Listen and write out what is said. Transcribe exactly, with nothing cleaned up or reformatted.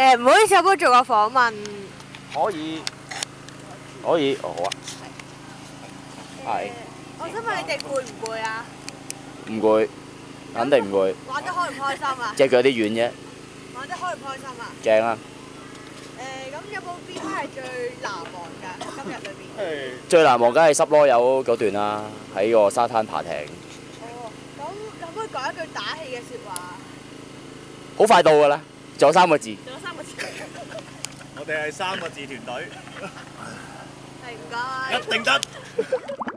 誒，唔好意思，可唔可以做個訪問？ 可以，可以，哦好啊。係。 我想問你哋攰唔攰啊？ 唔攰，肯定唔攰。 玩得開唔開心啊？ 隻腳有啲軟啫。 玩得開唔開心啊？ 正啊！ 誒，咁有冇邊 part 係最難忘㗎？今日裏邊？ 最難忘梗係濕囉柚嗰段啦，喺個沙灘爬艇。 哦，咁可唔可以講一句打氣嘅説話？ 好快到㗎啦，仲有三個字。 仲有三個字。 我哋係三個字團隊， 係唔該。 一定得。